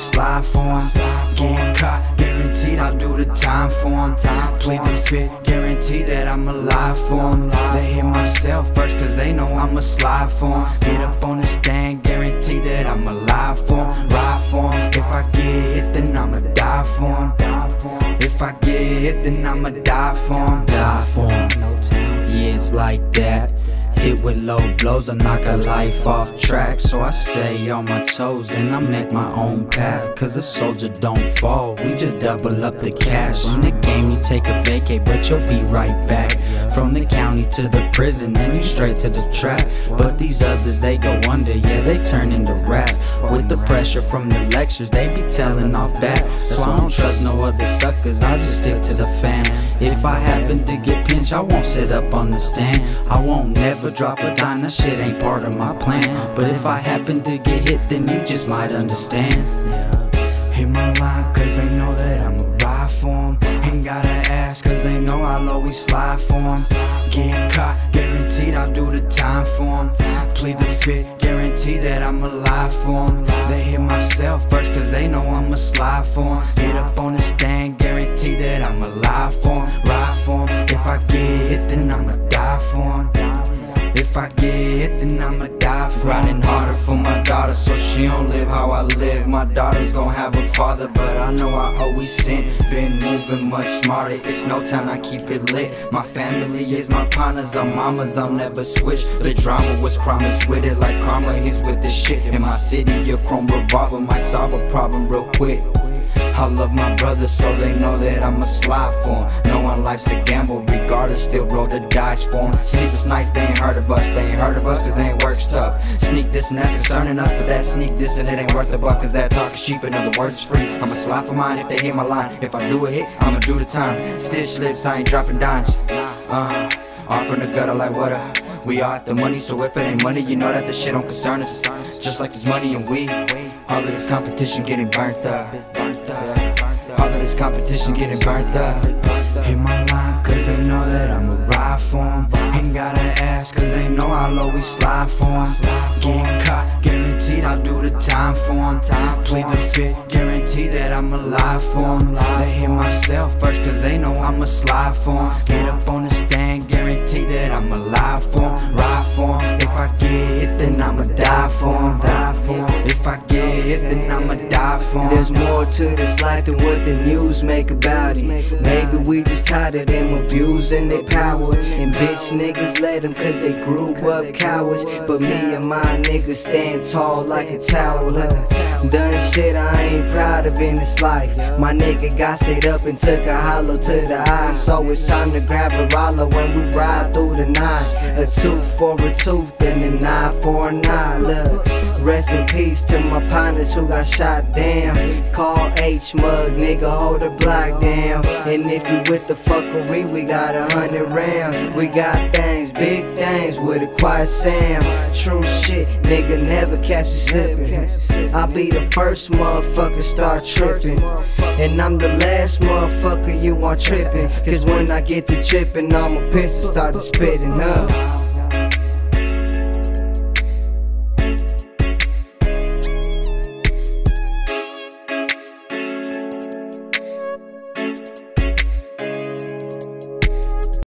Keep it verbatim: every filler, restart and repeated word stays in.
slide for him. Getting caught, guaranteed I'll do the time for him. Plead the fifth, guaranteed that I'm alive for him. They hit myself first cause they know I'ma slide for him. Get up on the stand, guaranteed that I'm alive for him. Ride for him, if I get hit then I'ma die for him. If I get hit then I'ma die for him. Die for him. Yeah, it's like that. Hit with low blows, I knock a life off track. So I stay on my toes and I make my own path. Cause a soldier don't fall, we just double up the cash. In the game you take a vacay, but you'll be right back. From the county to the prison, then you straight to the trap. But these others, they go under, yeah, they turn into rats. With the pressure from the lectures, they be telling off back. So I don't trust no other suckers, I just stick to the fan. If I happen to get pinched, I won't sit up on the stand. I won't never drop a dime, that shit ain't part of my plan. But if I happen to get hit, then you just might understand. Hit my line cause they know that I'ma ride for them. Ain't gotta ask cause they know I'll always slide for them. Getting caught, guaranteed I'll do the time for them. Plead the fifth, guaranteed that I'm alive for them. They hit myself first cause they know I'ma slide for them. Get up on the stand, guaranteed that I'm alive for them. Ride for them, if I get hit then I'ma die for them. If I get hit then I'ma die for 'em. Grinding harder for my daughter so she don't live how I live. My daughter's gon' have a father but I know I always sin. Been moving much smarter, it's no time I keep it lit. My family is my partners, I'm mamas, I'll never switch. The drama was promised with it like karma, he's with this shit. In my city a chrome revolver might solve a problem real quick. I love my brothers so they know that I'ma slide for them. Knowing life's a gamble regardless, still roll the dice for them. Sleepless nights, they ain't heard of us, they ain't heard of us cause they ain't work stuff. Sneak this and that's concerning us, but that sneak this and it ain't worth a buck. Cause that talk is cheap, in other words it's free. I'ma slide for mine if they hit my line. If I do a hit, I'ma do the time. Stitch lips, I ain't dropping dimes. Uh, off from the gutter like water. We all after money, so if it ain't money, you know that the shit don't concern us. Just like this money and weed, all of this competition getting burnt up. All of this competition getting burnt up. Hit my line cause they know that I'ma ride for them. Ain't gotta ask cause they know I'll always slide for them. Getting caught, guaranteed I'll do the time for them. Plead the fifth, guaranteed that I'm alive for them. They hit myself first cause they know I'ma slide for them. Get up on the stand, guaranteed that I'm alive for them. Ride for them, if I get hit then I'ma die for them. Die for them, if I get hit then I'ma die for them. There's more to this life than what the news make about it. Maybe we just tired of them abusing their power. And bitch niggas let them cause they grew up cowards. But me and my niggas stand tall like a tower. Done shit I ain't proud of in this life. My nigga got set up and took a hollow to the eye. So it's time to grab a roller when we ride through the night. A tooth for a tooth and an eye for an eye. Look, rest in peace to my partners who got shot down. Call H Mug, nigga, hold the block down. And if you with the fuckery, we got a hundred rounds. We got things, big things with a quiet sound. True shit, nigga, never catch you slipping. I'll be the first motherfucker start tripping. And I'm the last motherfucker you want tripping. Cause when I get to tripping, I'ma piss and start to spitting up.